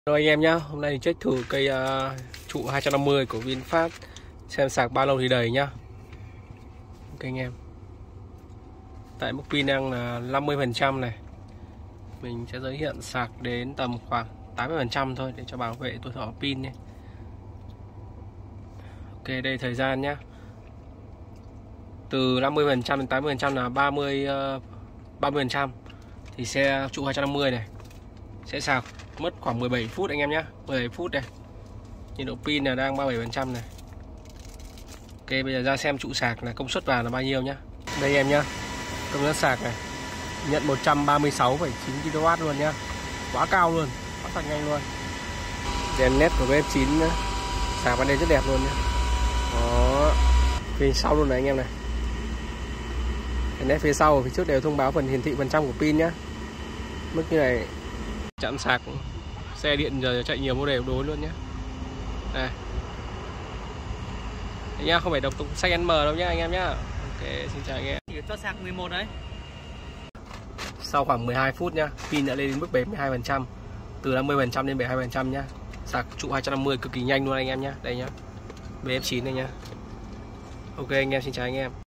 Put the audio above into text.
Rồi anh em nhá, hôm nay check thử cây trụ 250 của VinFast xem sạc bao lâu thì đầy nhá. Ok anh em. Tại mức pin đang là 50% này. Mình sẽ giới hạn sạc đến tầm khoảng 80% thôi để cho bảo vệ tuổi thọ pin nhé. Ok, đây thời gian nhá. Từ 50% đến 80% là 30% thì xe trụ 250 này sẽ sạc mất khoảng 17 phút anh em nhé. 17 phút này. Nhiệt độ pin là đang 37% này. Ok, bây giờ ra xem trụ sạc là công suất vào là bao nhiêu nhá. Đây em nhá. Công suất sạc này nhận 136,9 kW luôn nhá. Quá cao luôn, quá sạc nhanh luôn. Đèn led của VF9 nhá. Sạc ban đêm rất đẹp luôn nhá. Đó. Phía sau luôn này anh em này. Đèn led phía sau và phía trước đều thông báo phần hiển thị phần trăm của pin nhá. Mức như này chạm sạc xe điện giờ chạy nhiều model đối luôn nhé. Đây. Đấy nhá, không phải độc xanh M đâu nhá anh em nhá. Ok, xin chào anh em. Chỉ cho sạc 11 đấy. Sau khoảng 12 phút nhá, pin đã lên đến mức 72%, từ 50% đến 72% nhá. Sạc trụ 250 cực kỳ nhanh luôn anh em nhá. Đây nhá. VF9 đây nhá. Ok anh em, xin chào anh em.